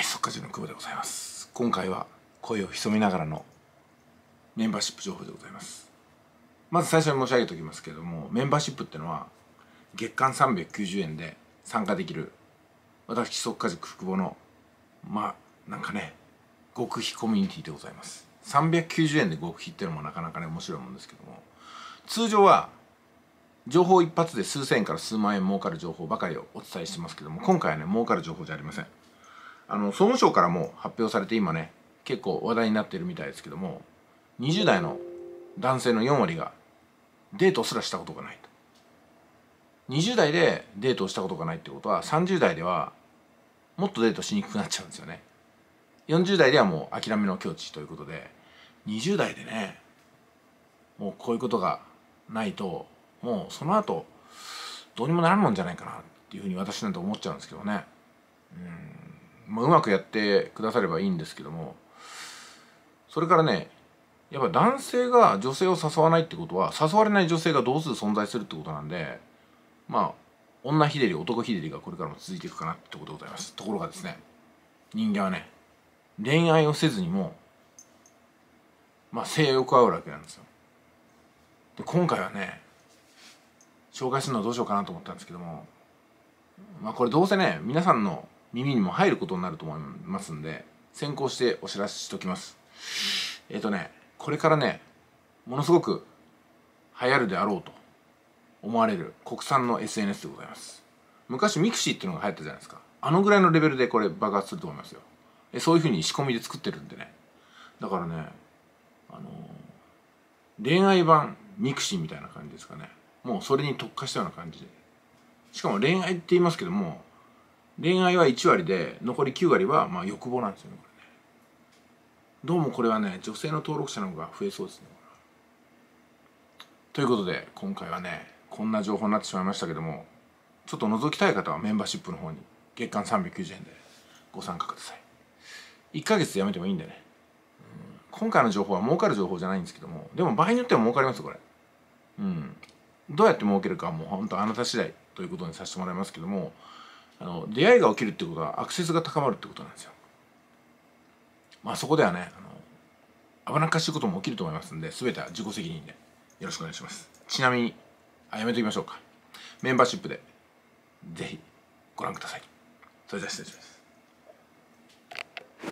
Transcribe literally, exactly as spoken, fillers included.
はい、速稼塾の久保でございます。今回は声を潜めながらのメンバーシップ情報でございます。まず最初に申し上げておきますけれども、メンバーシップっていうのは月間さんびゃくきゅうじゅうえんで参加できる私速稼塾久保のまあなんかね極秘コミュニティでございます。さんびゃくきゅうじゅうえんで極秘っていうのもなかなかね面白いもんですけども、通常は情報一発で数千円から数万円儲かる情報ばかりをお伝えしてますけども、今回はね儲かる情報じゃありません。あの総務省からも発表されて今ね結構話題になっているみたいですけども、にじゅう代の男性のよん割がデートすらしたことがないと。にじゅう代でデートをしたことがないってことはさんじゅう代ではもっとデートしにくくなっちゃうんですよね。よんじゅう代ではもう諦めの境地ということで、にじゅう代でねもうこういうことがないともうその後どうにもならんもんじゃないかなっていうふうに私なんて思っちゃうんですけどね。うんまあ、うまくやってくださればいいんですけども、それからねやっぱ男性が女性を誘わないってことは誘われない女性が同数存在するってことなんで、まあ女日照り男日照りがこれからも続いていくかなってことでございます。ところがですね、人間はね恋愛をせずにもまあ性欲はあるわけなんですよ。で今回はね紹介するのはどうしようかなと思ったんですけども、まあこれどうせね皆さんの耳にも入ることになると思いますんで先行してお知らせしておきます。えっとねこれからねものすごく流行るであろうと思われる国産の エスエヌエス でございます。昔ミクシーっていうのが流行ったじゃないですか。あのぐらいのレベルでこれ爆発すると思いますよ。えそういうふうに仕込みで作ってるんでね、だからねあのー、恋愛版ミクシーみたいな感じですかね。もうそれに特化したような感じで、しかも恋愛って言いますけども恋愛はいち割で残りきゅう割はまあ欲望なんですよね。これねどうもこれはね女性の登録者の方が増えそうですね。ということで今回はねこんな情報になってしまいましたけども、ちょっと覗きたい方はメンバーシップの方に月間さんびゃくきゅうじゅうえんでご参加ください。いっかげつでやめてもいいんでね。今回の情報は儲かる情報じゃないんですけども、でも場合によっては儲かりますよこれ。うんどうやって儲けるかはもう本当あなた次第ということにさせてもらいますけども、あの出会いが起きるってことはアクセスが高まるってことなんですよ。まあそこではねあの危なっかしいことも起きると思いますんで、全ては自己責任でよろしくお願いします。ちなみにあやめときましょうか。メンバーシップでぜひご覧ください。それでは失礼します。